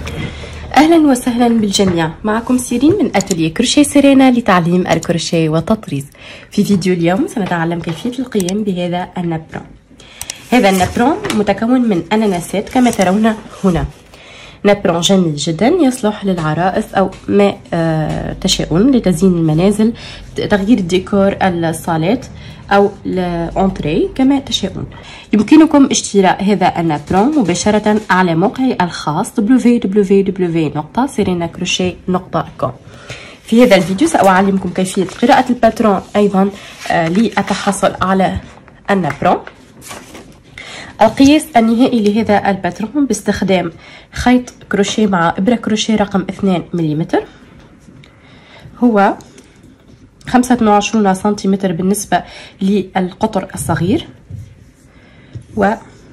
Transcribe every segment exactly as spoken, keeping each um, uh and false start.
أهلا وسهلا بالجميع، معكم سيرين من أتولية كروشيه سيرينا لتعليم الكروشيه والتطريز. في فيديو اليوم سنتعلم كيفية القيام بهذا النبرون. هذا النبرون متكون من أناناسات كما ترون هنا. نبرون جميل جدا يصلح للعرائس أو ما آه تشاءون لتزيين المنازل، تغيير ديكور الصالات أو الأنتري كما تشاءون. يمكنكم اشتراء هذا النبرون مباشرة على موقعي الخاص دبليو دبليو دبليو دوت سيرينا كروشيه دوت كوم. في هذا الفيديو سأعلمكم كيفية قراءة الباترون أيضا آه لأتحصل على النبرون. القياس النهائي لهذا الباترون باستخدام خيط كروشيه مع إبرة كروشيه رقم اثنين مليمتر هو خمسة وعشرين سنتيمتر بالنسبة للقطر الصغير، و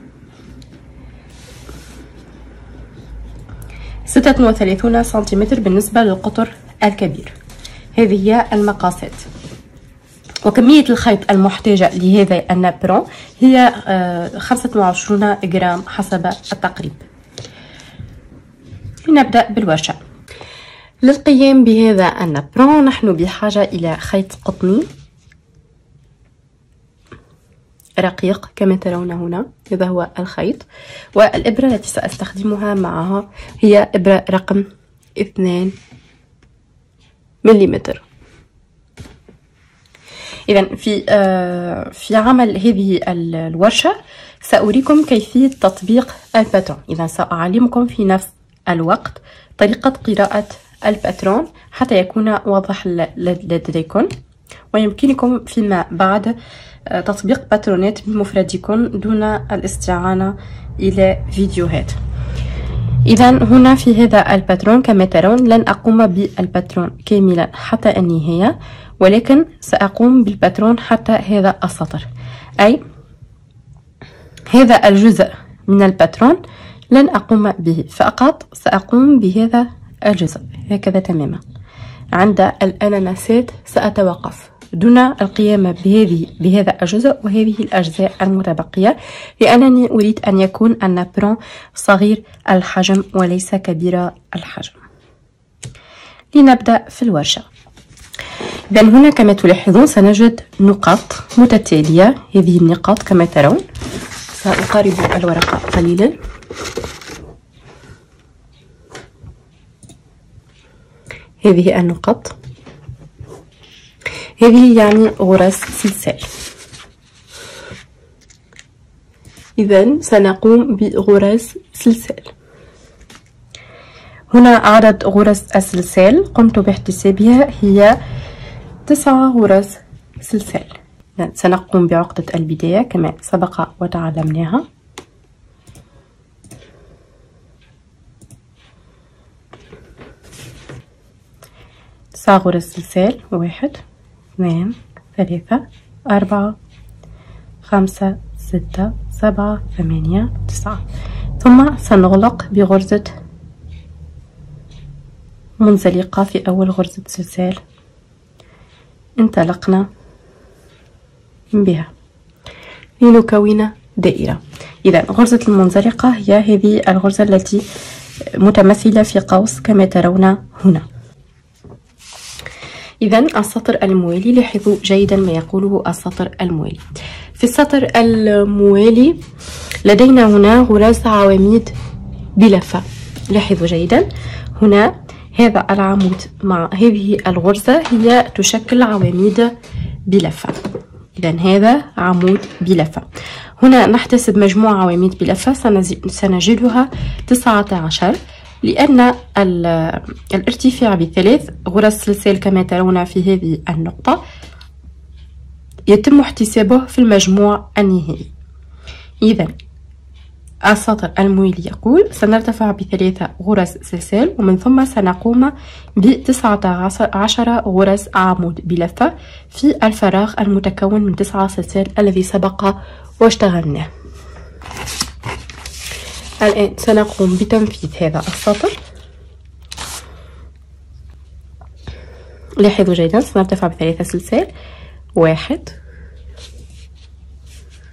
ستة وثلاثين سنتيمتر بالنسبة للقطر الكبير. هذه هي المقاسات. وكمية الخيط المحتاجة لهذا النبرون هي خمسة وعشرين جرام حسب التقريب. لنبدأ بالورشة. للقيام بهذا النبرون نحن بحاجة إلى خيط قطني رقيق كما ترون هنا، هذا هو الخيط، والإبرة التي سأستخدمها معها هي إبرة رقم اثنين مليمتر. إذا في آه في عمل هذه الورشة سأريكم كيفية تطبيق الباترون. إذا سأعلمكم في نفس الوقت طريقة قراءة الباترون حتى يكون واضح لديكم، ويمكنكم فيما بعد تطبيق باترونات بمفردكم دون الاستعانة إلى فيديوهات. إذا هنا في هذا الباترون كما ترون لن أقوم بالباترون كاملا حتى النهاية، ولكن سأقوم بالباترون حتى هذا السطر، أي هذا الجزء من الباترون لن أقوم به، فقط سأقوم بهذا الجزء هكذا تماما. عند الأناناسات سأتوقف دون القيام بهذه بهذا الجزء وهذه الأجزاء المتبقية، لأنني أريد أن يكون النبرون صغير الحجم وليس كبير الحجم. لنبدأ في الورشة. إذا هنا كما تلاحظون سنجد نقاط متتالية. هذه النقاط كما ترون، سأقارب الورقة قليلا. هذه النقط، هذه يعني غرز سلسال. إذا سنقوم بغرز سلسال. هنا عدد غرز السلسال قمت باحتسابها هي تسعة غرز سلسال. سنقوم بعقدة البداية كما سبق وتعلمناها. تسعة غرز سلسال، واحد اثنين ثلاثة أربعة خمسة ستة سبعة ثمانية تسعة. ثم سنغلق بغرزة منزلقة في أول غرزة سلسال انطلقنا بها لنكون دائرة. إذا غرزة المنزلقة هي هذه الغرزة التي متمثلة في قوس كما ترون هنا. إذا السطر الموالي، لاحظوا جيدا ما يقوله السطر الموالي. في السطر الموالي لدينا هنا غرز عواميد بلفة. لاحظوا جيدا هنا هذا العمود مع هذه الغرزة هي تشكل عواميد بلفة. إذا هذا عمود بلفة. هنا نحتسب مجموع عواميد بلفة سنجدها تسعة عشر، لأن الارتفاع بثلاث غرز سلسال كما ترون في هذه النقطة يتم احتسابه في المجموع النهائي. إذا السطر الموالي يقول سنرتفع بثلاثة غرز سلسال، ومن ثم سنقوم بتسعة عشر غرز عمود بلفة في الفراغ المتكون من تسعة سلسال الذي سبق واشتغلناه. الآن سنقوم بتنفيذ هذا السطر. لاحظوا جيدا سنرتفع بثلاثة سلسال، واحد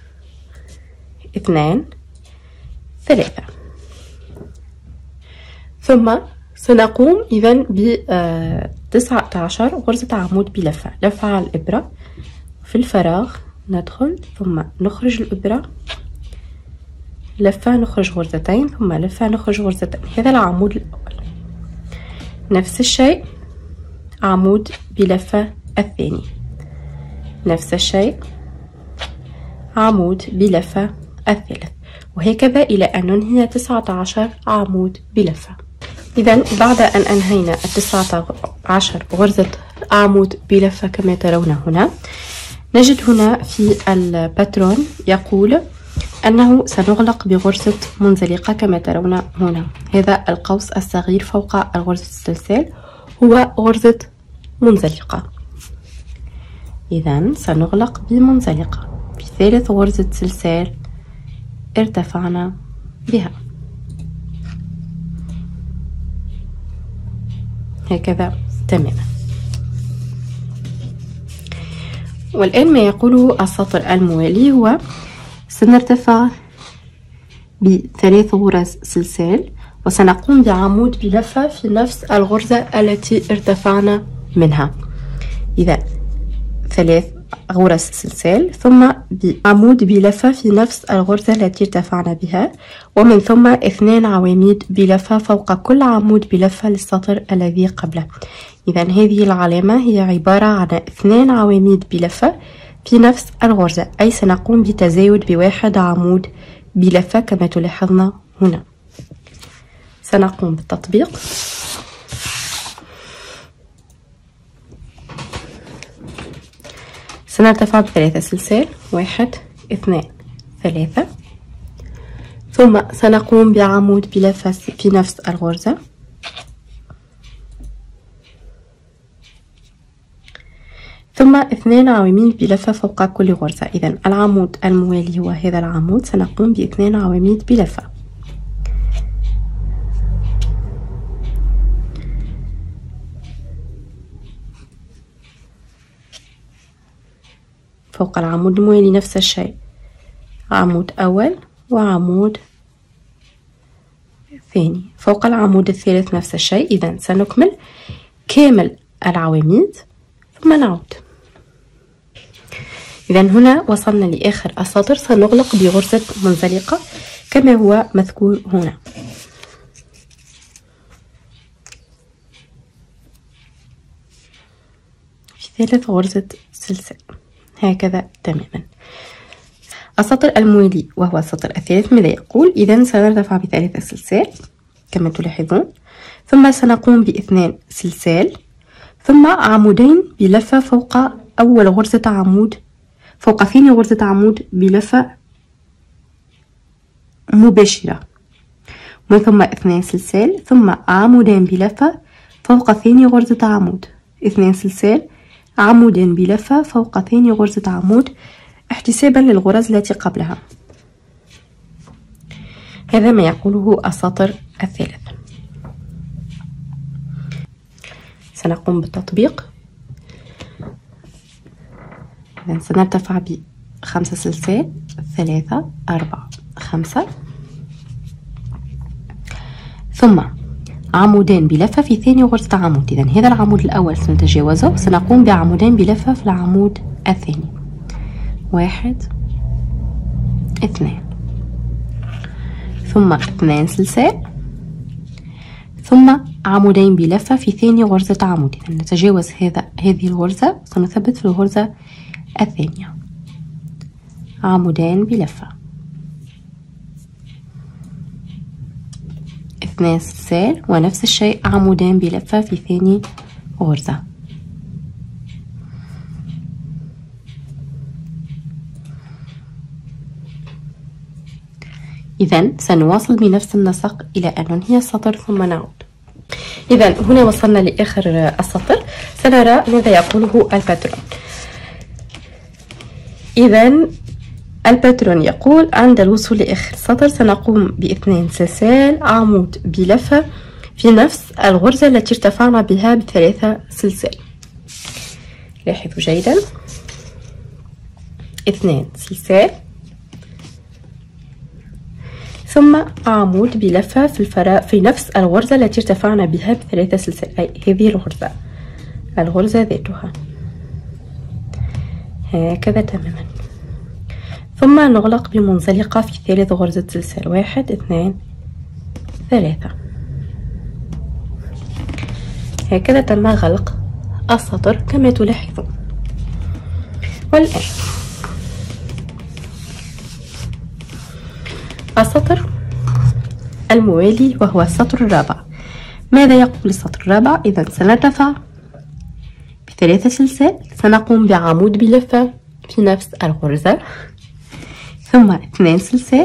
اثنان ثلاثة، ثم سنقوم إذا ب تسعة عشر غرزة عمود بلفة. لفة على الإبرة في الفراغ، ندخل ثم نخرج الإبرة، لفة نخرج غرزتين، ثم لفة نخرج غرزتين. هذا العمود الأول. نفس الشيء عمود بلفة الثاني، نفس الشيء عمود بلفة الثالث، وهكذا إلى أن ننهي تسعة عشر عمود بلفة. إذا بعد أن أنهينا التسعة عشر غرزة عمود بلفة كما ترون هنا، نجد هنا في الباترون يقول أنه سنغلق بغرزة منزلقة كما ترون هنا. هذا القوس الصغير فوق الغرزة السلسال هو غرزة منزلقة. إذا سنغلق بمنزلقة في ثالث غرزة سلسال ارتفعنا بها هكذا تماما. والآن ما يقوله السطر الموالي هو سنرتفع بثلاث غرز سلسال وسنقوم بعمود بلفة في نفس الغرزة التي ارتفعنا منها. إذا ثلاث غرز سلسال ثم بعمود بلفة في نفس الغرزة التي ارتفعنا بها، ومن ثم اثنان عواميد بلفة فوق كل عمود بلفة للسطر الذي قبله. إذا هذه العلامة هي عبارة عن اثنان عواميد بلفة في نفس الغرزة، أي سنقوم بتزايد بواحد عمود بلفة كما تلاحظنا هنا. سنقوم بالتطبيق. سنرتفع بثلاثة سلسال، واحد اثنان ثلاثة، ثم سنقوم بعمود بلفة في نفس الغرزة، ثم اثنان عواميد بلفة فوق كل غرزة. إذا العمود الموالي هو هذا العمود، سنقوم باثنان عواميد بلفة. فوق العمود الموالي نفس الشيء، عمود أول وعمود ثاني. فوق العمود الثالث نفس الشيء. إذا سنكمل كامل العواميد ثم نعود. إذا هنا وصلنا لآخر السطر، سنغلق بغرزة منزلقة كما هو مذكور هنا. في ثالث غرزة سلسال هكذا تماما. السطر الموالي وهو السطر الثالث ماذا يقول؟ إذا سنرتفع بثلاثة سلسال كما تلاحظون، ثم سنقوم باثنان سلسال، ثم عمودين بلفة فوق أول غرزة عمود فوق ثاني غرزة عمود بلفة مباشرة، ومن ثم اثنان سلسال، ثم عمودين بلفة فوق ثاني غرزة عمود، اثنان سلسال، عمودين بلفة فوق ثاني غرزة عمود احتسابا للغرز التي قبلها. هذا ما يقوله السطر الثالث. سنقوم بالتطبيق. إذا سنرتفع بخمسة سلسال، ثلاثة أربعة خمسة، ثم عمودين بلفة في ثاني غرزة عمود. إذا هذا العمود الأول سنتجاوزه، سنقوم بعمودين بلفة في العمود الثاني، واحد اثنان، ثم اثنان سلسال، ثم عمودين بلفة في ثاني غرزة عمود. إذا نتجاوز هذا هذه الغرزة سنثبت في الغرزة الثانية، عمودين بلفة، اثنان سلسال، ونفس الشيء عمودين بلفة في ثاني غرزة. إذا سنواصل بنفس النسق إلى أن ننهي السطر ثم نعود. إذا هنا وصلنا لآخر السطر، سنرى ماذا يقوله الباترون. إذا الباترون يقول عند الوصول لآخر السطر سنقوم باثنين سلسال، عمود بلفة في نفس الغرزة التي ارتفعنا بها بثلاثة سلسال. لاحظوا جيدا، اثنين سلسال، ثم عمود بلفة في الفراغ في نفس الغرزة التي ارتفعنا بها بثلاثة سلسال، أي هذه الغرزة الغرزة ذاتها هكذا تماما. ثم نغلق بمنزلقة في ثالث غرزة سلسال، واحد اثنان ثلاثة. هكذا تم غلق السطر كما تلاحظون. والآن السطر الموالي وهو السطر الرابع. ماذا يقول السطر الرابع؟ إذا سنرتفع بثلاثة سلسال، سنقوم بعمود بلفة في نفس الغرزة، ثم اثنان سلسال،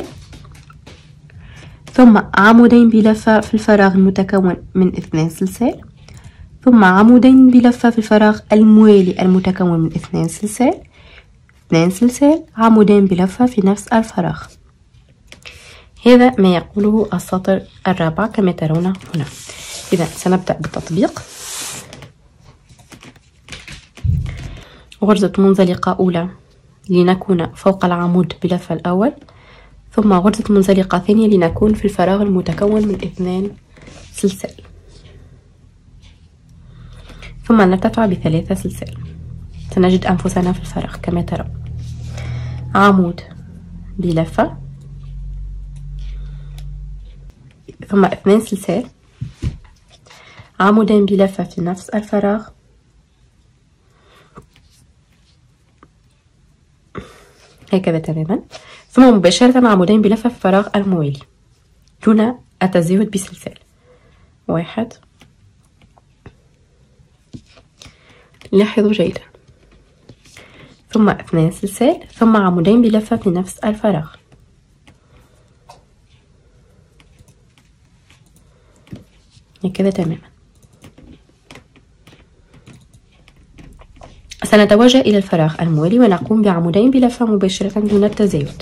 ثم عمودين بلفة في الفراغ المتكون من اثنان سلسال، ثم عمودين بلفة في الفراغ الموالي المتكون من اثنان سلسال، اثنان سلسال، عمودين بلفة في نفس الفراغ. هذا ما يقوله السطر الرابع كما ترون هنا. إذا سنبدأ بالتطبيق. غرزة منزلقة أولى لنكون فوق العمود بلفة الأول، ثم غرزة منزلقة ثانية لنكون في الفراغ المتكون من اثنان سلسال، ثم نرتفع بثلاثة سلسال. سنجد أنفسنا في الفراغ كما ترون. عمود بلفة، ثم اثنان سلسال، عمودين بلفة في نفس الفراغ، هكذا تماما، ثم مباشرة عمودين بلفة في الفراغ الموالي دون التزايد بسلسال، واحد. لاحظوا جيدا. ثم اثنان سلسال، ثم عمودين بلفة في نفس الفراغ، هكذا تماما. سنتوجه إلى الفراغ الموالي ونقوم بعمودين بلفة مباشرة دون التزايد،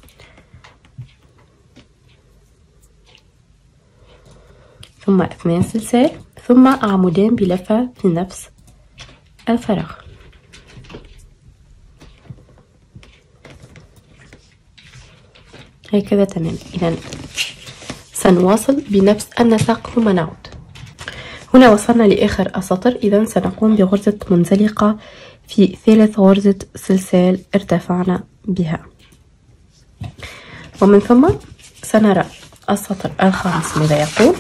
ثم اثنان سلسال، ثم عمودين بلفة في نفس الفراغ، هكذا تماما. إذا سنواصل بنفس النسق ثم نعود. هنا وصلنا لآخر السطر. إذا سنقوم بغرزة منزلقة في ثالث غرزة سلسال ارتفعنا بها، ومن ثم سنرى السطر الخامس ماذا يقول.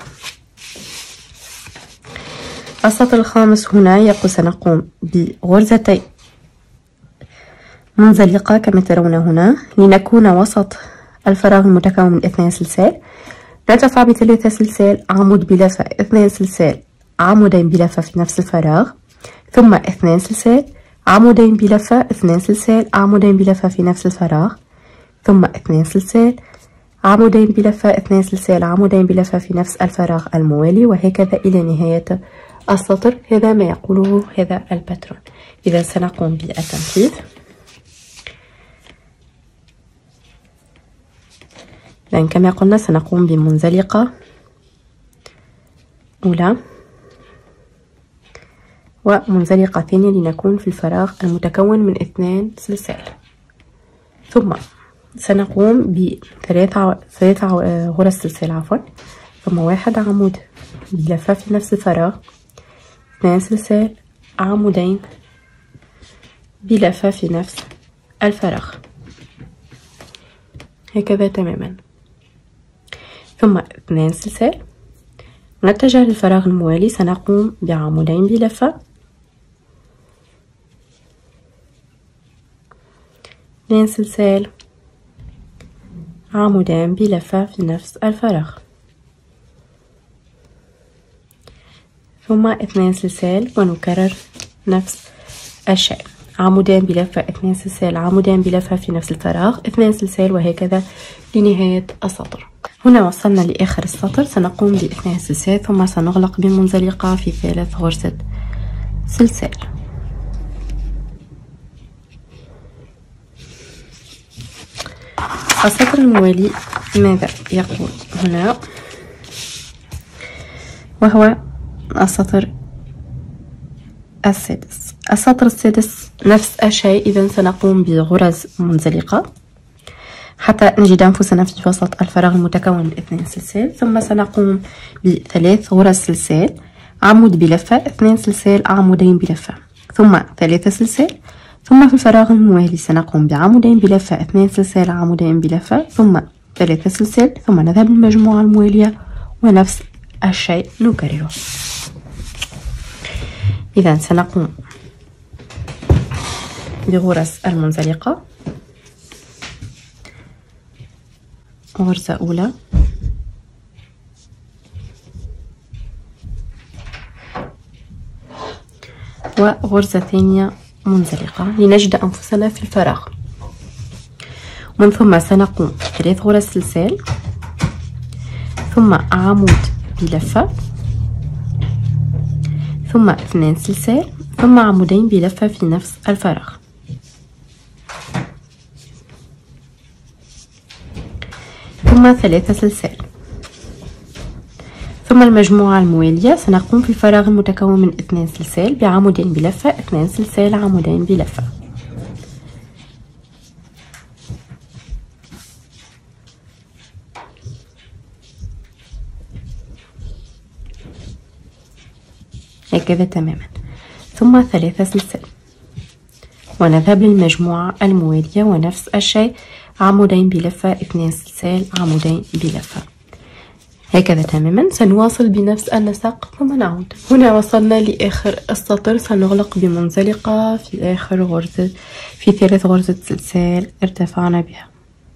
السطر الخامس هنا يقول سنقوم بغرزتي منزلقة كما ترون هنا لنكون وسط الفراغ المتكون من اثنان سلسال، نرتفع بثلاثة سلسال، عمود بلفة، اثنان سلسال، عمودين بلفة في نفس الفراغ، ثم اثنان سلسال، عمودين بلفة، اثنان سلسال، عمودين بلفة في نفس الفراغ، ثم اثنان سلسال، عمودين بلفة، اثنان سلسال، عمودين بلفة في نفس الفراغ الموالي، وهكذا إلى نهاية السطر. هذا ما يقوله هذا الباترون. إذا سنقوم بالتنفيذ. لأن كما قلنا سنقوم بمنزلقة أولى ومنزلقة ثانية لنكون في الفراغ المتكون من اثنان سلسال، ثم سنقوم بثلاثة ثلاثة غرز سلسال عفوا، ثم واحد عمود بلفة في نفس الفراغ، اثنان سلسال، عمودين بلفة في نفس الفراغ، هكذا تماما، ثم اثنان سلسال. نتجه للفراغ الموالي، سنقوم بعمودين بلفة، اثنان سلسال، عمودين بلفة في نفس الفراغ، ثم اثنان سلسال، ونكرر نفس الشيء، عمودين بلفة، اثنان سلسال، عمودين بلفة في نفس الفراغ، اثنان سلسال، وهكذا لنهاية السطر. هنا وصلنا لآخر السطر. سنقوم باثنان سلسال، ثم سنغلق بمنزلقة في ثالث غرزة سلسال. السطر الموالي ماذا يقول هنا؟ وهو السطر السادس. السطر السادس نفس الشيء. إذا سنقوم بغرز منزلقة، حتى نجد أنفسنا في وسط الفراغ المتكون من اثنين سلسال. ثم سنقوم بثلاث غرز سلسال، عمود بلفة، اثنين سلسال، عمودين بلفة، ثم ثلاثة سلسال. ثم في الفراغ الموالي سنقوم بعمودين بلفة، اثنين سلسال، عمودين بلفة، ثم ثلاثة سلسال، ثم نذهب للمجموعة الموالية ونفس الشيء نكرره. إذا سنقوم بغرز المنزلقة. غرزة أولى، وغرزة ثانية منزلقة لنجد أنفسنا في الفراغ. ومن ثم سنقوم بثلاث غرز سلسال، ثم عمود بلفة، ثم اثنين سلسال، ثم عمودين بلفة في نفس الفراغ. ثم ثلاثة سلسال. ثم المجموعة الموالية سنقوم في الفراغ المتكون من اثنين سلسال بعمودين بلفة، اثنين سلسال، عمودين بلفة. هكذا تماما. ثم ثلاثة سلسال، ونذهب للمجموعة الموالية ونفس الشيء، عمودين بلفة، اثنين سلسال، عمودين بلفة. هكذا تماما. سنواصل بنفس النسق ثم نعود. هنا وصلنا لآخر السطر، سنغلق بمنزلقة في آخر غرزة، في ثالث غرزة سلسال ارتفعنا بها.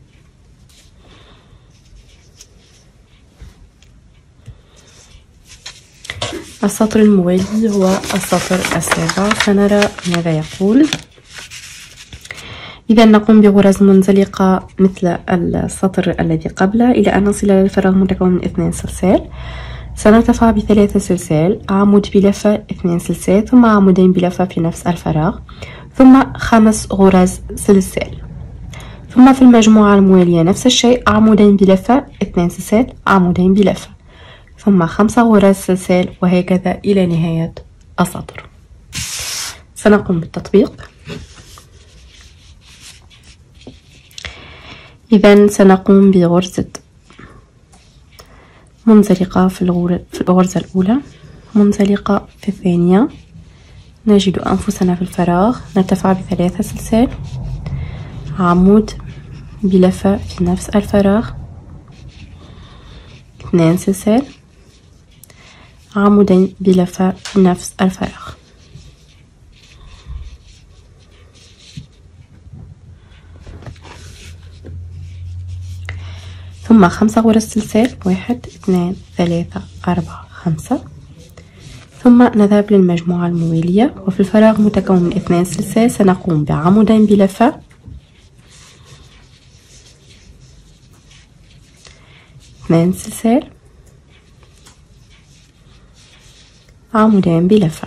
السطر الموالي هو السطر السابع، سنرى ماذا يقول. إذا نقوم بغرز منزلقة مثل السطر الذي قبله إلى أن نصل إلى الفراغ المتكون من اثنين سلسال. سنرتفع بثلاثة سلسال، عمود بلفة، اثنين سلسال، ثم عمودين بلفة في نفس الفراغ، ثم خمس غرز سلسال. ثم في المجموعة الموالية نفس الشيء، عمودين بلفة، اثنين سلسال، عمودين بلفة، ثم خمسة غرز سلسال، وهكذا إلى نهاية السطر. سنقوم بالتطبيق. إذا سنقوم بغرزة منزلقة في الغرزة الأولى، منزلقة في الثانية، نجد أنفسنا في الفراغ، نرتفع بثلاثة سلسال، عمود بلفة في نفس الفراغ، اثنين سلسال، عمودين بلفة في نفس الفراغ، ثم خمسة غرز سلسال، واحد، اثنين، ثلاثة، أربعة، خمسة. ثم نذهب للمجموعة الموالية، وفي الفراغ متكون من اثنين سلسال سنقوم بعمودين بلفة، اثنين سلسال، عمودين بلفة،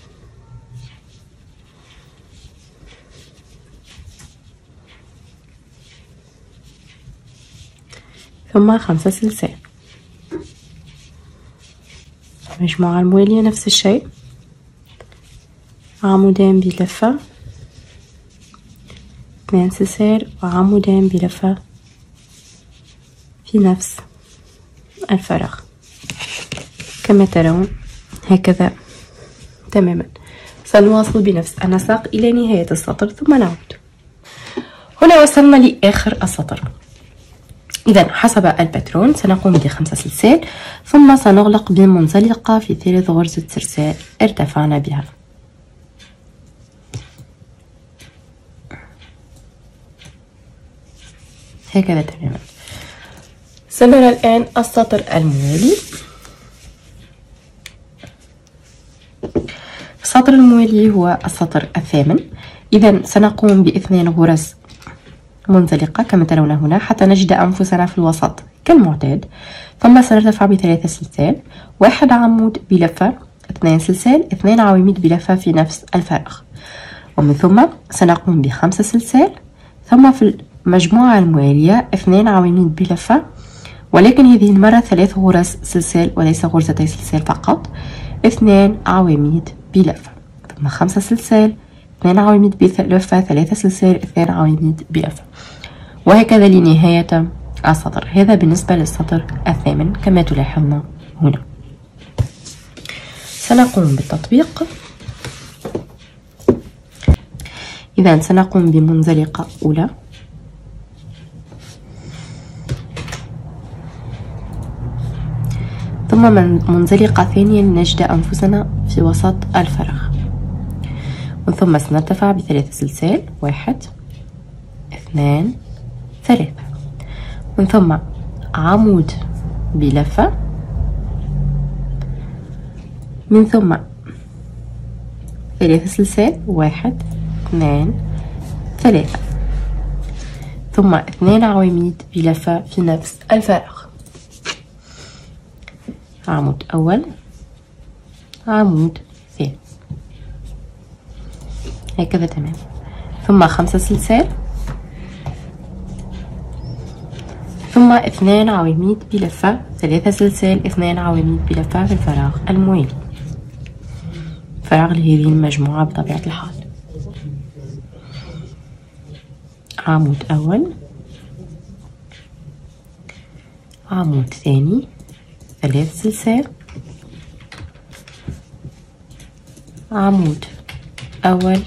ثم خمسة سلسال. المجموعة الموالية نفس الشيء، عمودين بلفة، اثنين سلسال، وعمودين بلفة في نفس الفراغ كما ترون هكذا تماما. سنواصل بنفس النسق إلى نهاية السطر ثم نعود. هنا وصلنا لآخر السطر. إذا حسب الباترون سنقوم بخمسة سلسال، ثم سنغلق بمنزلقة في ثالث غرزة سلسال ارتفعنا بها. هكذا تماما. سنرى الآن السطر الموالي. السطر الموالي هو السطر الثامن. إذا سنقوم باثنين غرز منزلقة كما ترون هنا حتى نجد أنفسنا في الوسط كالمعتاد، ثم سنرتفع بثلاثة سلسال، واحد عمود بلفة، اثنين سلسال، اثنين عواميد بلفة في نفس الفراغ، ومن ثم سنقوم بخمسة سلسال، ثم في المجموعة الموالية اثنين عواميد بلفة، ولكن هذه المرة ثلاث غرز سلسال وليس غرزتي سلسال فقط، اثنين عواميد بلفة، ثم خمسة سلسال، اثنين عواميد بلفة، ثلاثة سلسال، اثنين عواميد بلفة، وهكذا لنهاية السطر. هذا بالنسبة للسطر الثامن كما تلاحظون هنا. سنقوم بالتطبيق. إذا سنقوم بمنزلقة أولى، ثم من منزلقة ثانية لنجد أنفسنا في وسط الفراغ، ومن ثم سنرتفع بثلاثة سلسال، واحد اثنان ثلاثة، ومن ثم عمود بلفة، من ثم ثلاثة سلسال، واحد اثنان ثلاثة، ثم اثنان عواميد بلفة في نفس الفراغ، عمود أول، عمود ثاني، هكذا تمام. ثم خمسة سلسال، ثم اثنان عواميد بلفة، ثلاثة سلسال، اثنان عواميد بلفة في الفراغ الموالي، فراغ لهذه المجموعة بطبيعة الحال. عمود أول، عمود ثاني، ثلاث سلسال، عمود أول،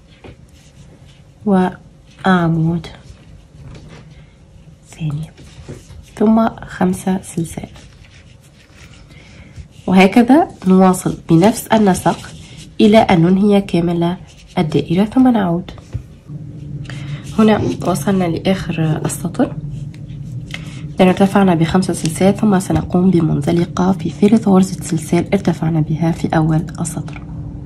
وعمود ثاني، ثم خمسة سلسال، وهكذا نواصل بنفس النسق إلى أن ننهي كامل الدائرة ثم نعود. هنا وصلنا لآخر السطر، ارتفعنا بخمسة سلسال، ثم سنقوم بمنزلقة في ثالث غرزة سلسال ارتفعنا بها في أول السطر.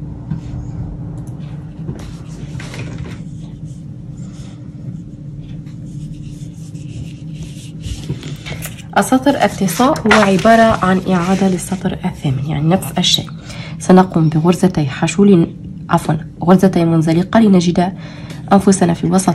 السطر التاسع هو عبارة عن إعادة للسطر الثامن، يعني نفس الشيء. سنقوم بغرزتي حشو، عفوا غرزتي منزلقة لنجد أنفسنا في وسط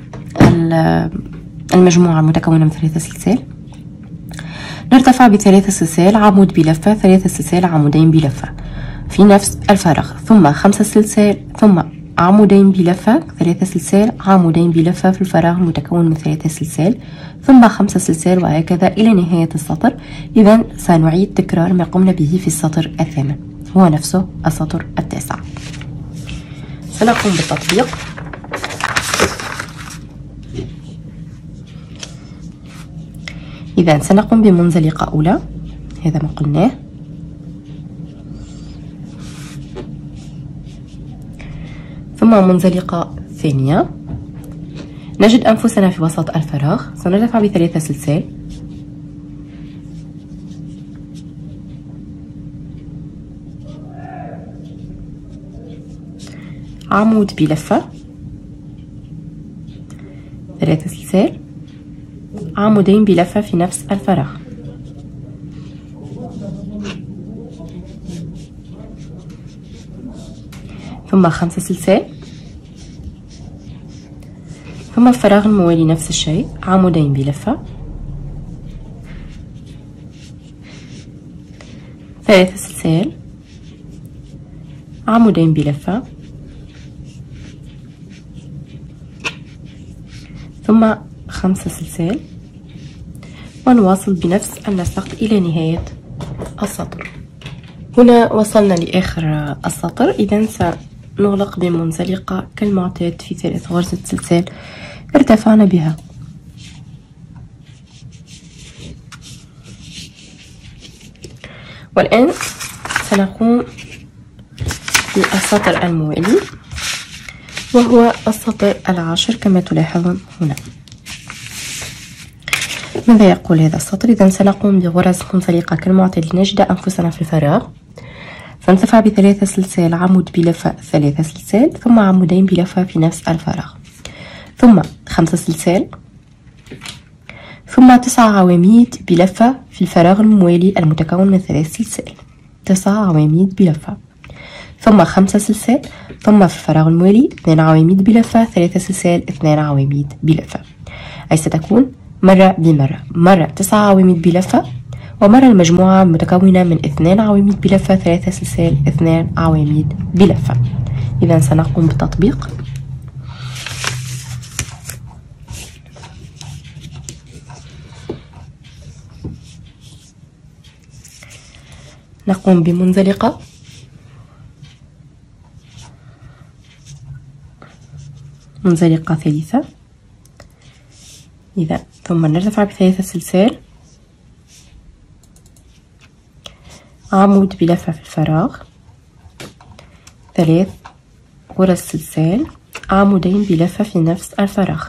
المجموعة المتكونة من ثلاثة سلسال، نرتفع بثلاثة سلسال، عمود بلفة، ثلاثة سلسال، عمودين بلفة في نفس الفراغ، ثم خمسة سلسال، ثم عمودين بلفة، ثلاثة سلسال، عمودين بلفة في الفراغ المتكون من ثلاثة سلسال، ثم خمسة سلسال، وهكذا إلى نهاية السطر. إذا سنعيد تكرار ما قمنا به في السطر الثامن، هو نفسه السطر التاسع. سنقوم بالتطبيق. إذا سنقوم بمنزلقة أولى، هذا ما قلناه، ثم منزلقة ثانية، نجد أنفسنا في وسط الفراغ، سنرتفع بثلاثة سلسال، عمود بلفة، ثلاثة سلسال، عمودين بلفة في نفس الفراغ، ثم خمسة سلسال، ثم الفراغ الموالي نفس الشيء، عمودين بلفة، ثلاثة سلسال، عمودين بلفة، ثم خمسة سلسال، ونواصل بنفس النسق إلى نهاية السطر. هنا وصلنا لآخر السطر. إذا سنغلق بمنزلقة كالمعتاد في ثلاث غرزة سلسال ارتفعنا بها. والآن سنقوم بالسطر الموالي، وهو السطر العاشر كما تلاحظون هنا. ماذا يقول هذا السطر؟ إذا سنقوم بغرز منزلقة كالمعتاد لنجد أنفسنا في الفراغ، سنرتفع بثلاثة سلسال، عمود بلفة، ثلاثة سلسال، ثم عمودين بلفة في نفس الفراغ، ثم خمسة سلسال، ثم تسع عواميد بلفة في الفراغ الموالي المتكون من ثلاث سلسال، تسع عواميد بلفة، ثم خمسة سلسال، ثم في الفراغ الموالي اثنان عواميد بلفة، ثلاثة سلسال، اثنان عواميد بلفة، أي ستكون مرة بمرة، مرة تسعة عواميد بلفة، ومرة المجموعة متكونة من اثنان عواميد بلفة، ثلاثة سلسال، اثنان عواميد بلفة. إذا سنقوم بالتطبيق. نقوم بمنزلقة، منزلقة ثالثة، إذا ثم نرتفع بثلاثة سلسال، عمود بلفة في الفراغ، ثلاث غرز سلسال، عمودين بلفة في نفس الفراغ،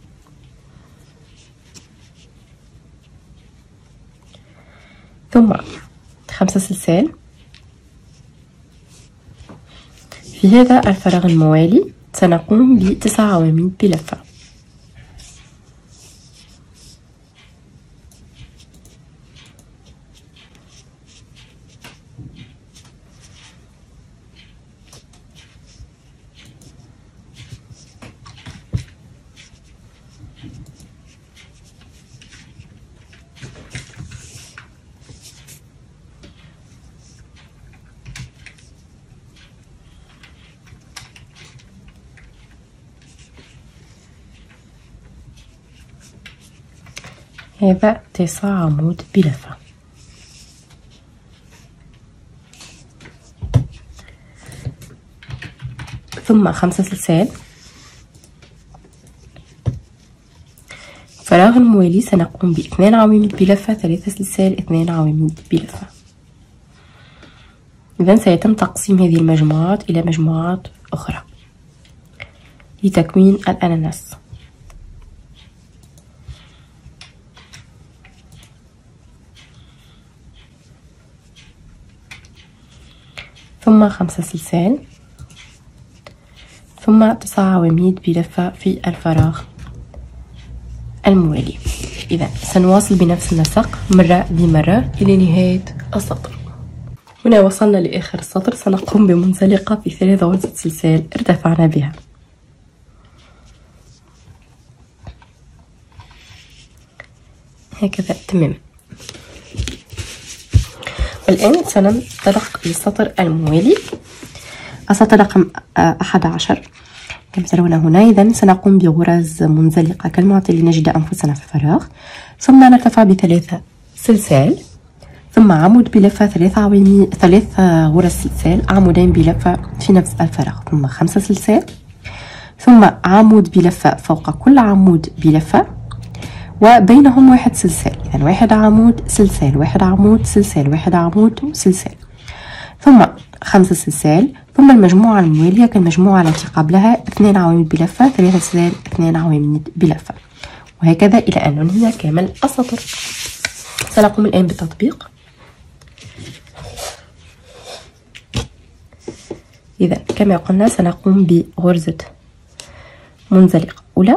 ثم خمسة سلسال في هذا الفراغ الموالي. سنقوم بتسع عواميد بلفة، هذا تسع عمود بلفة. ثم خمسة سلسال، فراغ الموالي سنقوم باثنان عواميد بلفة، ثلاثة سلسال، اثنان عواميد بلفة. إذن سيتم تقسيم هذه المجموعات إلى مجموعات أخرى لتكوين الأناناس. ثم خمسة سلسال، ثم تسع عواميد بلفة في الفراغ الموالي. إذا سنواصل بنفس النسق مرة بمرة إلى نهاية السطر. هنا وصلنا لآخر السطر، سنقوم بمنزلقة في ثلاث غرزة سلسال ارتفعنا بها. هكذا تمام. والآن سننطلق للسطر الموالي، السطر رقم أحد عشر كما ترون هنا. إذا سنقوم بغرز منزلقة كالمعتاد لنجد أنفسنا في الفراغ، ثم نرتفع بثلاثة سلسال، ثم عمود بلفة، ثلاث عواميد، ثلاث غرز سلسال، عمودين بلفة في نفس الفراغ، ثم خمسة سلسال، ثم عمود بلفة فوق كل عمود بلفة، وبينهم واحد سلسال. إذا واحد عمود سلسال، واحد عمود سلسال، واحد عمود سلسال، ثم خمسة سلسال، ثم المجموعة الموالية كالمجموعة التي قبلها، اثنان عواميد بلفة، ثلاثة سلسال، اثنان عواميد بلفة، وهكذا إلى أن ننهي كامل السطر. سنقوم الآن بالتطبيق. إذا كما قلنا سنقوم بغرزة منزلقة أولى،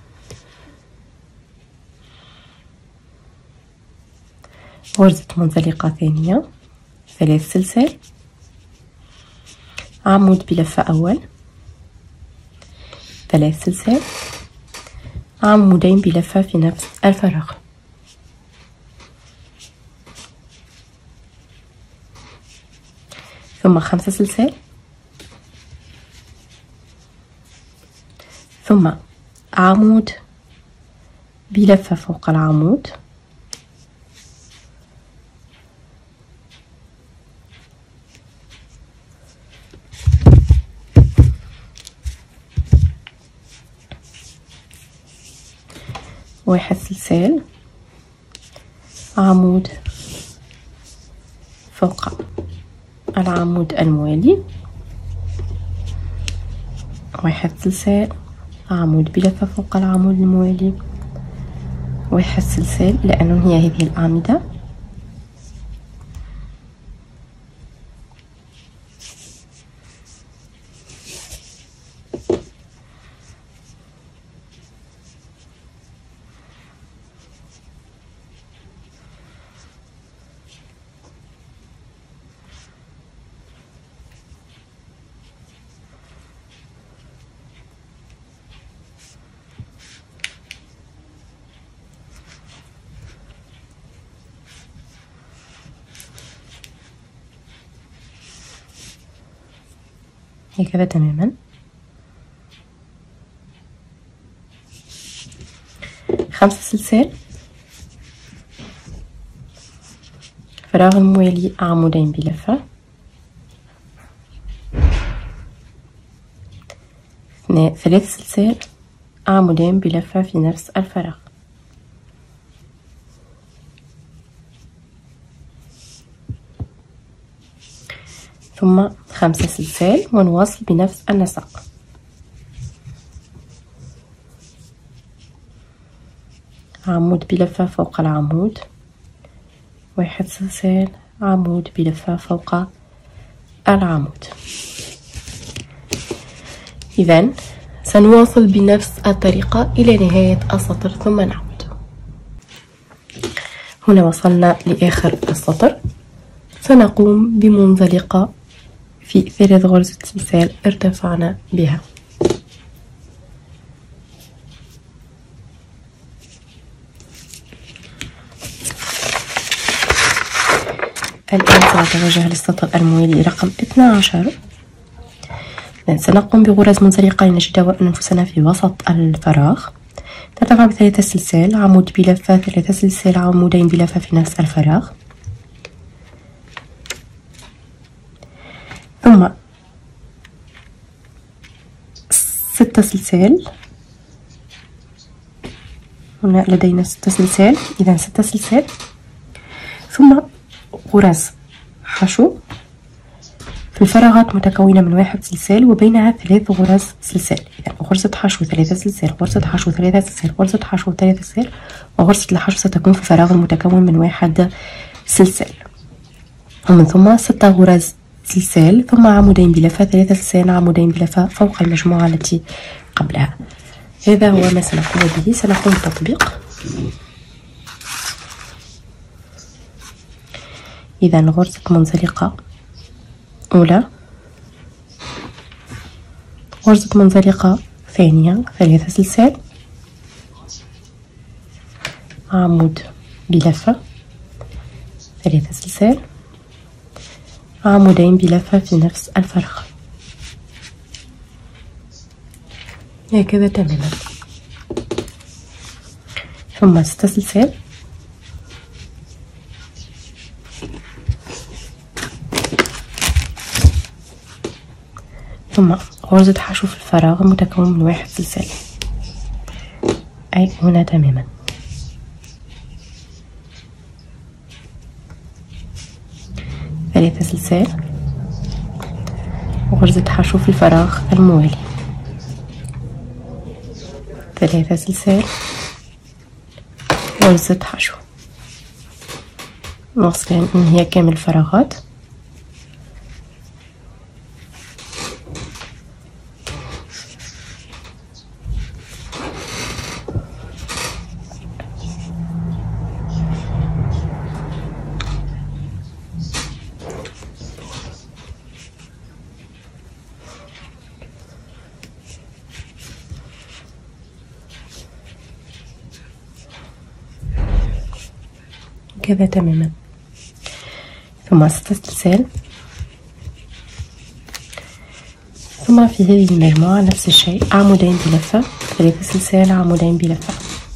غرزة منزلقة ثانية، ثلاث سلسال، عمود بلفة أول، ثلاث سلسال، عمودين بلفة في نفس الفراغ، ثم خمسة سلسال، ثم عمود بلفة فوق العمود، واحد سلسال، عمود فوق العمود الموالي، واحد سلسال، عمود بلفة فوق العمود الموالي، واحد سلسال، لأنه هي هذه الأعمدة، هكذا تماما. خمسة سلسال، الفراغ الموالي عمودين بلفة، ثلاث سلسال عمودين بلفة في نفس الفراغ، ثم خمسة سلسال ونواصل بنفس النسق. عمود بلفة فوق العمود، واحد سلسال، عمود بلفة فوق العمود. إذن سنواصل بنفس الطريقة إلى نهاية السطر ثم نعود. هنا وصلنا لآخر السطر، سنقوم بمنزلقة في ثلاث غرزة سلسال ارتفعنا بها. الآن سنتوجه للسطر الموالي رقم اثني عشر. سنقوم بغرز منزلقة لنجد أنفسنا في وسط الفراغ. ترتفع بثلاثة سلسال، عمود بلفة، ثلاثة سلسال، عمودين بلفة في نفس الفراغ، ثم ستة سلسال. هنا لدينا ستة سلسال، إذا ستة سلسال، ثم غرز حشو في الفراغات متكونة من واحد سلسال وبينها ثلاث غرز سلسال. إذا غرزة حشو ثلاثة سلسال، غرزة حشو ثلاثة سلسال، غرزة حشو ثلاثة سلسال، وغرزة الحشو ستكون في الفراغ المتكون من واحد سلسال، ومن ثم ستة غرز سلسال، ثم عمودين بلفة، ثلاثة سلسال، عمودين بلفة فوق المجموعة التي قبلها. هذا هو ما سنقوم به. سنقوم بتطبيق. إذا غرزة منزلقة أولى، غرزة منزلقة ثانية، ثلاثة سلسال، عمود بلفة، ثلاثة سلسال، عمودين بلفة في نفس الفراغ، هكذا تماما، ثم ستة سلسال، ثم غرزة حشو في الفراغ متكون من واحد سلسال، أي هنا تماما، ثلاثة سلسال، وغرزة حشو في الفراغ الموالي، ثلاثة سلسال، غرزة حشو. نواصل ننهي كامل الفراغات. كذا تماما، ثم ستة سلسال، ثم في هذه المجموعة نفس الشيء، عمودين بلفة، ثلاثة سلسال، عمودين بلفة،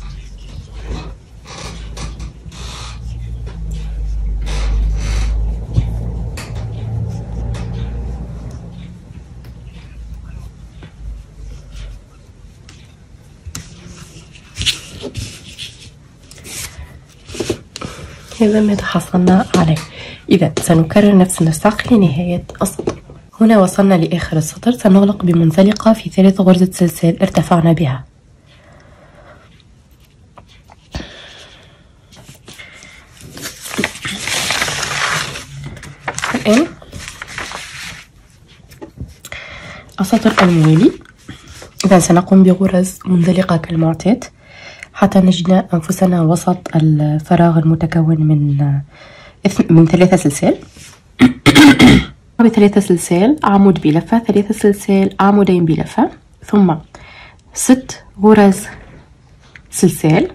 هذا ما تحصلنا عليه. إذا سنكرر نفس النسق لنهاية السطر. هنا وصلنا لآخر السطر، سنغلق بمنزلقة في ثلاث غرزة سلسال ارتفعنا بها. الآن السطر الموالي. إذا سنقوم بغرز منزلقة كالمعتاد حتى نجد أنفسنا وسط الفراغ المتكون من من ثلاثة سلسال. بثلاثة سلسال، عمود بلفة، ثلاثة سلسال، عمودين بلفة، ثم ست غرز سلسال،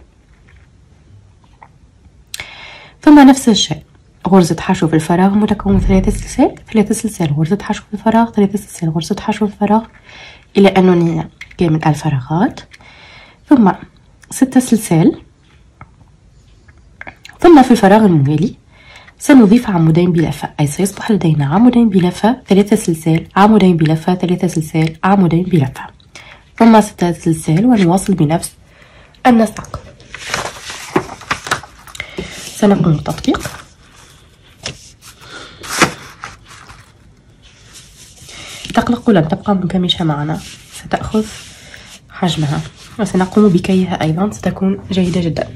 ثم نفس الشيء، غرزة حشو في الفراغ متكون من ثلاثة سلسال، ثلاثة سلسال، غرزة حشو في الفراغ، ثلاثة سلسال، غرزة حشو في الفراغ، إلى أن ننهي كامل الفراغات، ثم ستة سلسال، ثم في الفراغ الموالي سنضيف عمودين بلفة، أي سيصبح لدينا عمودين بلفة، ثلاثة سلسال، عمودين بلفة، ثلاثة سلسال، عمودين بلفة، ثم ستة سلسال، ونواصل بنفس النسق. سنقوم بالتطبيق. تقلق لن تبقى منكمشة معنا، ستأخذ حجمها، وسنقوم بكيها أيضا، ستكون جيدة جدا.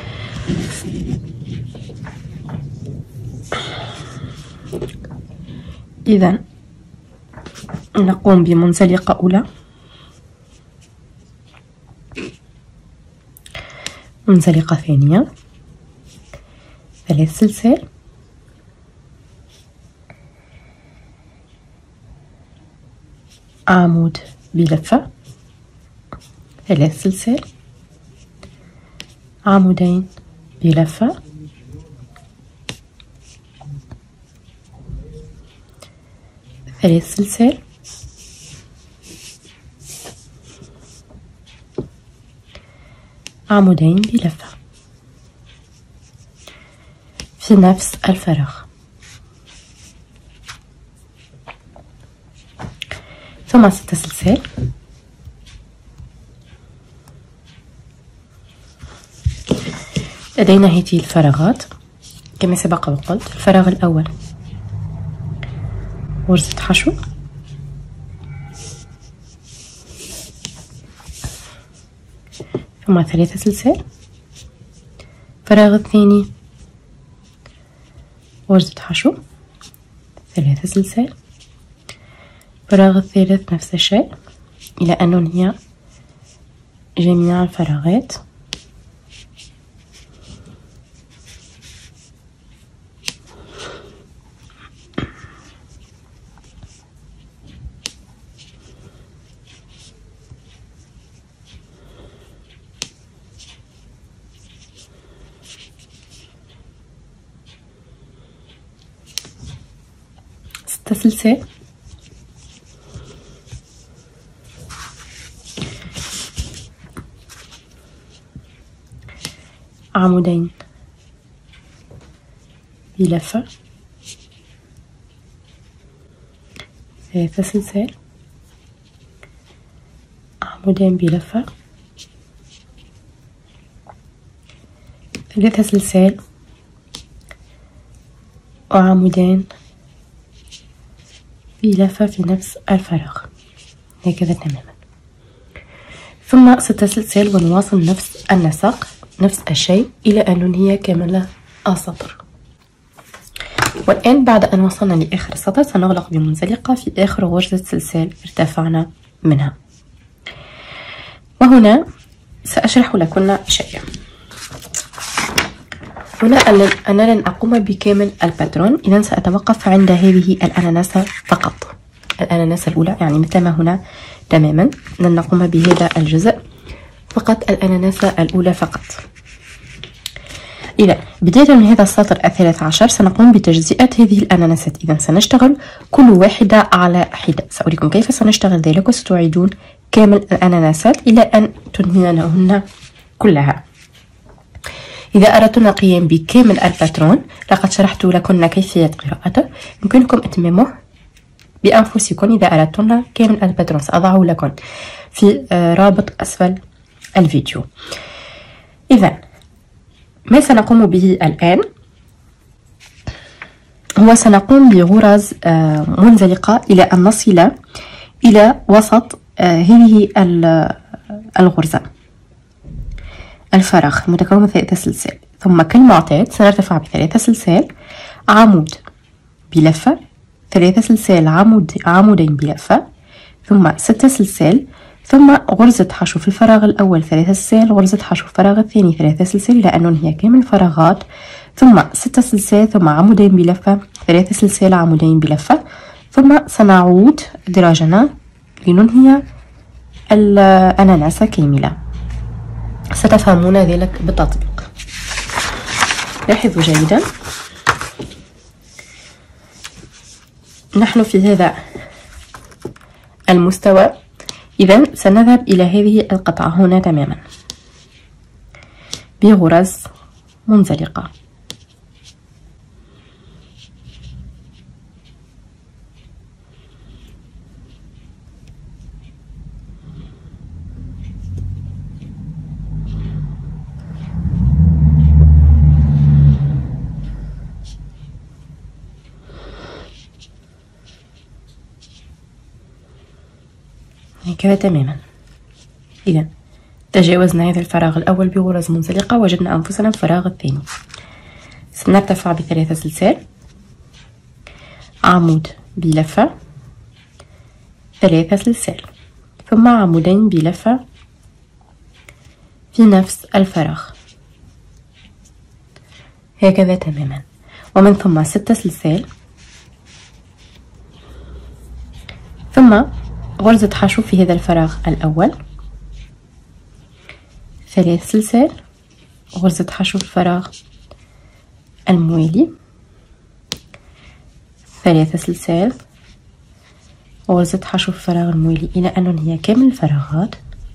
إذا نقوم بمنزلقة أولى، منزلقة ثانية، ثلاث سلسال، عمود بلفة، ثلاث سلسال، عمودين بلفة، ثلاث سلسال، عمودين بلفة في نفس الفراغ، ثم ستة سلسال، لدينا هذه الفراغات كما سبق وقلت. الفراغ الأول غرزة حشو، ثم ثلاثة سلسال. الفراغ الثاني غرزة حشو، ثلاثة سلسال. الفراغ الثالث نفس الشيء إلى أن ننهي جميع الفراغات. ستة سلسال، عمودين بلفة، ثلاثة سلسال، عمودين بلفة، ثلاثة سلسال، وعمودين بلفة في نفس الفراغ هكذا تماما، ثم ستة سلسال، ونواصل نفس النسق نفس الشيء إلى أن ننهي كامل السطر. والآن بعد أن وصلنا لآخر السطر سنغلق بمنزلقة في آخر غرزة سلسال ارتفعنا منها. وهنا سأشرح لكم شيئا. هنا أنا لن أقوم بكامل الباترون، إذا سأتوقف عند هذه الأناناسة فقط، الأناناسة الأولى، يعني مثل ما هنا تماما. لن نقوم بهذا الجزء، فقط الأناناسة الأولى فقط. إذا بداية من هذا السطر الثالث عشر سنقوم بتجزئة هذه الأناناسات. إذا سنشتغل كل واحدة على حدة، سأريكم كيف سنشتغل ذلك، وستعيدون كامل الأناناسات إلى أن تنهينهن كلها. إذا أردتن القيام بكامل الباترون لقد شرحت لكم كيفية قراءته، يمكنكم إتمامه بأنفسكم. إذا أردتن كامل الباترون سأضعه لكم في رابط أسفل الفيديو. إذا ما سنقوم به الآن هو سنقوم بغرز منزلقة إلى أن نصل إلى وسط هذه الغرزة، الفراغ متكون من ثلاثة سلسال، ثم كالمعتاد سنرتفع بثلاثة سلسال، عمود بلفة، ثلاثة سلسال، عمود عمودين بلفة، ثم ستة سلسال، ثم غرزة حشو في الفراغ الأول ثلاثة سلسال، غرزة حشو في الفراغ الثاني ثلاثة سلسال إلى أن ننهي كامل الفراغات، ثم ستة سلسال، ثم عمودين بلفة، ثلاثة سلسال، عمودين بلفة، ثم سنعود دراجنا لننهي الأناناسة كاملة. ستفهمون ذلك بالتطبيق. لاحظوا جيدا، نحن في هذا المستوى. إذا سنذهب إلى هذه القطعة هنا تماما بغرز منزلقة. هكذا تماما. إذا تجاوزنا هذا الفراغ الأول بغرز منزلقة، وجدنا أنفسنا في الفراغ الثاني. سنرتفع بثلاثة سلسال، عمود بلفة، ثلاثة سلسال، ثم عمودين بلفة في نفس الفراغ هكذا تماما، ومن ثم ستة سلسال، ثم غرزة حشو في هذا الفراغ الأول، ثلاث سلسال، غرزة حشو في الفراغ الموالي، ثلاثة سلسال، غرزة حشو في الفراغ الموالي إلى أن ننهي كامل الفراغات.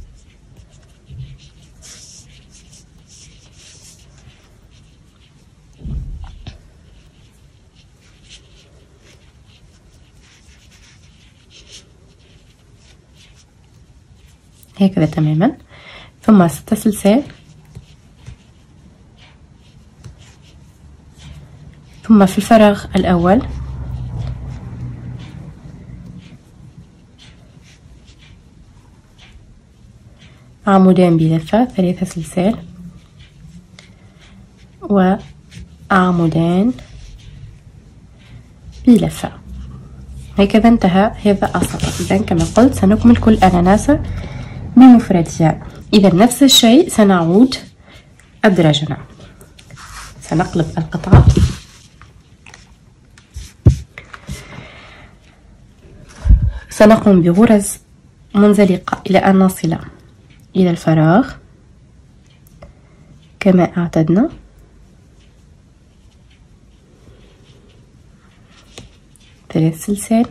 هكذا تماما، ثم ستة سلسال، ثم في الفراغ الأول عمودان بلفة، ثلاثة سلسال، وعمودان بلفة. هكذا انتهى هذا السطر. إذا كما قلت سنكمل كل أناناسة بمفردها. إذا نفس الشيء سنعود أدراجنا. سنقلب القطعة، سنقوم بغرز منزلقة إلى أن نصل إلى الفراغ كما اعتدنا. ثلاث سلسال،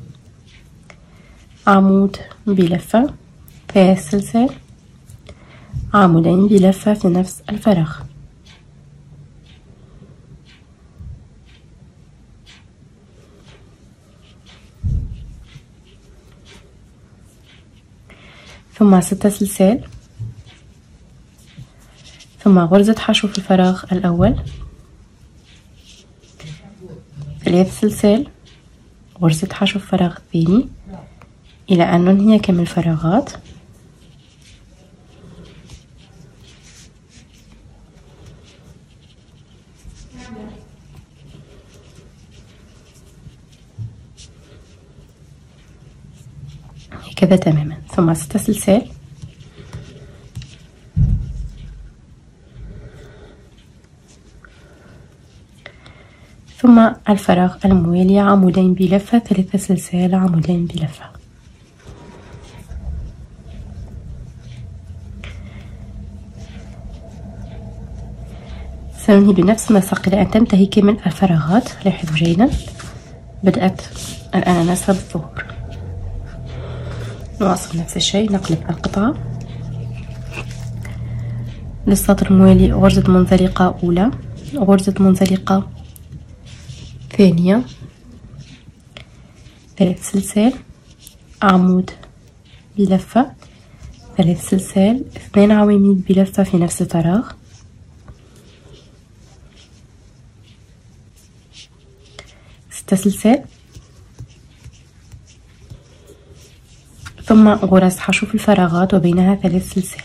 عمود بلفة، ثلاث سلسال، عمودين بلفة في نفس الفراغ. ثم ستة سلسال، ثم غرزة حشو في الفراغ الأول، ثلاث سلسال، غرزة حشو في الفراغ الثاني إلى أن ننهي كامل الفراغات. هكذا تماما، ثم ستة سلسال، ثم الفراغ الموالي عمودين بلفة، ثلاثة سلسال، عمودين بلفة. سننهي بنفس النسق إلى أن تنتهي كامل الفراغات. لاحظوا جيدا بدأت الأناناسة بالظهور. نواصل نفس الشيء، نقلب القطعة للسطر الموالي، غرزة منزلقة أولى، غرزة منزلقة ثانية، ثلاث سلسال، عمود بلفة، ثلاث سلسال، اثنين عواميد بلفة في نفس الفراغ، ستة سلسال، ثم غرز حشو في الفراغات وبينها ثلاث سلسال.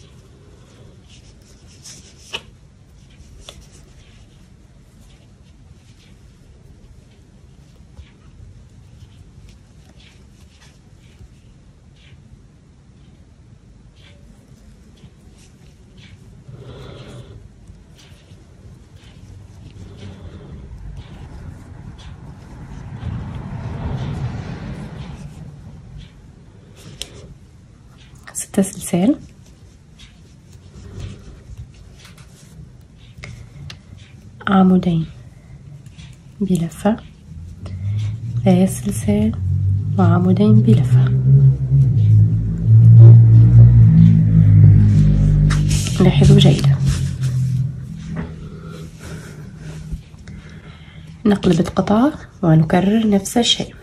ستة سلسال، عمودين بلفة، ثلاث سلسال، وعمودين بلفة. لاحظوا جيدا. نقلب القطعة ونكرر نفس الشيء.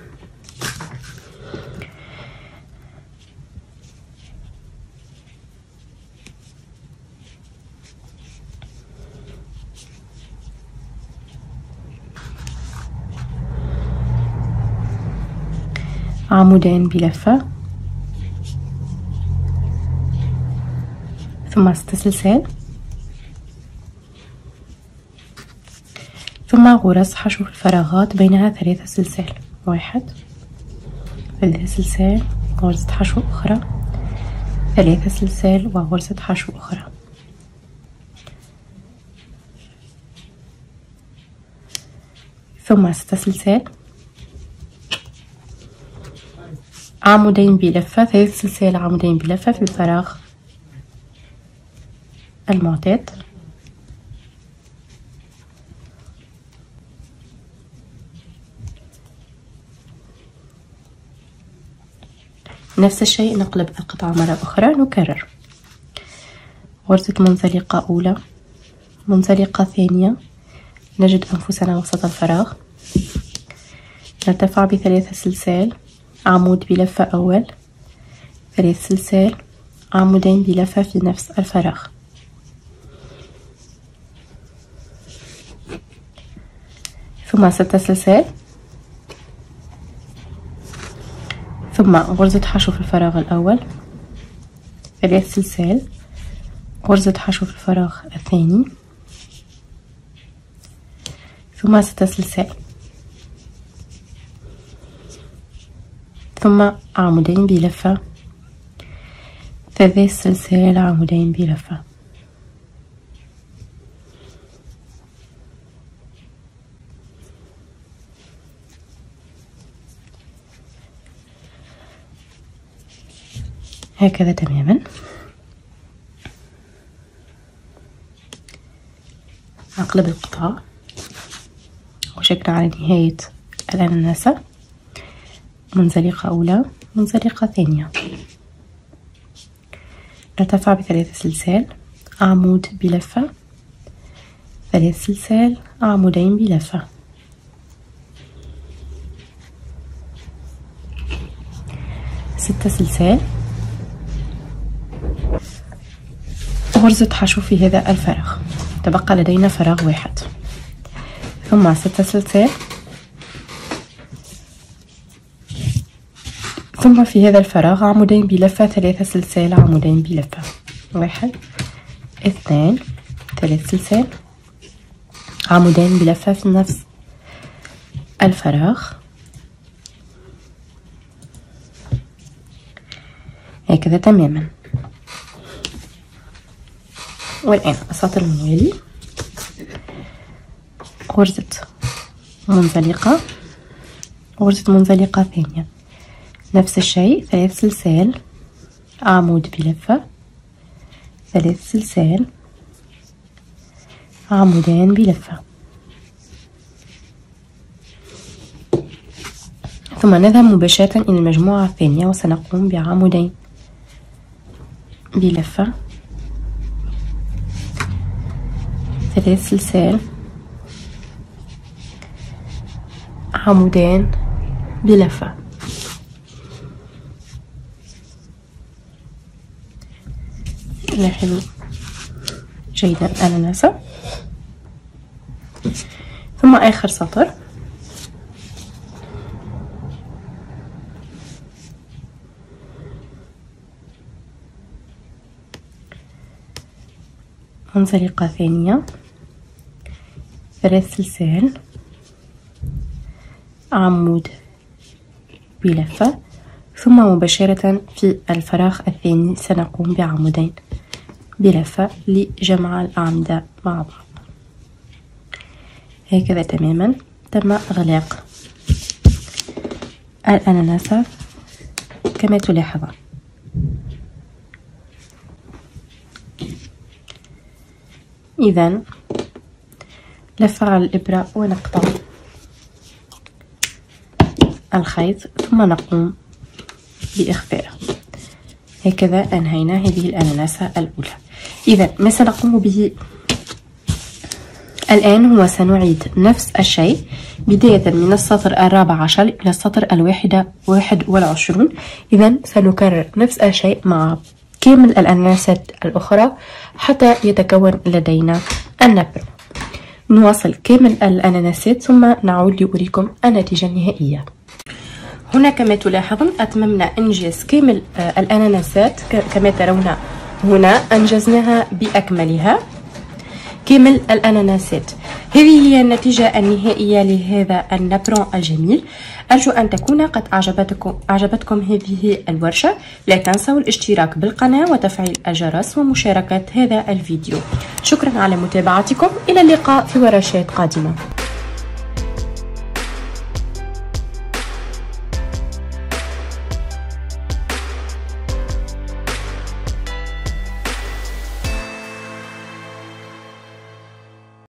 عمودين بلفة، ثم ستة سلسال، ثم غرز حشو الفراغات بينها ثلاثة سلسال، واحد، ثلاثة سلسال، غرزة حشو أخرى، ثلاثة سلسال وغرزة حشو أخرى، ثم ستة سلسال، عمودين بلفة، ثلاث سلسال، عمودين بلفة في الفراغ المعتاد، نفس الشيء نقلب القطعة مرة أخرى، نكرر غرزة منزلقة أولى، منزلقة ثانية، نجد أنفسنا وسط الفراغ، نرتفع بثلاثة سلسال، عمود بلفة أول، ثلاث سلسال، عمودين بلفة في نفس الفراغ، ثم ستة سلسال، ثم غرزة حشو في الفراغ الأول، ثلاث سلسال، غرزة حشو في الفراغ الثاني، ثم ستة سلسال، ثم عمودين بلفة، ثلاث سلسال، عمودين بلفة، هكذا تماما. أقلب القطعة وشكل على نهاية الأناناسة، منزلقة أولى، منزلقة ثانية، نرتفع بثلاثة سلسال، عمود بلفة، ثلاث سلسال، عمودين بلفة، ستة سلسال، غرزة حشو في هذا الفراغ، تبقى لدينا فراغ واحد، ثم ستة سلسال، ثم في هذا الفراغ عمودين بلفة، ثلاثة سلسال، عمودين بلفة، واحد، اثنان، ثلاث سلسال، عمودين بلفة في نفس الفراغ، هكذا تماما. والآن السطر الموالي، غرزة منزلقة، غرزة منزلقة ثانية، نفس الشيء، ثلاث سلسال، عمود بلفة، ثلاث سلسال، عمودين بلفة، ثم نذهب مباشرة إلى المجموعة الثانية وسنقوم بعمودين بلفة، ثلاث سلسال، عمودين بلفة، لاحظوا جيدا الأناناسة. ثم آخر سطر، منزلقة ثانية، ثلاث سلسال، عمود بلفة، ثم مباشرة في الفراغ الثاني سنقوم بعمودين بلفة لجمع الأعمدة مع بعض، هكذا تماما تم إغلاق الأناناسة كما تلاحظون. إذن نفعل الإبرة ونقطع الخيط ثم نقوم بإخفائه، هكذا أنهينا هذه الأناناسة الأولى. إذا ما سنقوم به الآن هو سنعيد نفس الشيء بداية من السطر الرابع عشر إلى السطر الواحد واحد والعشرون. إذا سنكرر نفس الشيء مع كامل الأناناسات الأخرى حتى يتكون لدينا النبر. نواصل كامل الأناناسات ثم نعود لأريكم النتيجة النهائية. هنا كما تلاحظون أتممنا إنجاز كامل الأناناسات كما ترون هنا أنجزناها بأكملها كامل الأناناسات. هذه هي النتيجة النهائية لهذا النابرون الجميل. أرجو أن تكون قد أعجبتكم أعجبتكم هذه الورشة. لا تنسوا الاشتراك بالقناة وتفعيل الجرس ومشاركة هذا الفيديو. شكرا على متابعتكم، إلى اللقاء في ورشات قادمة.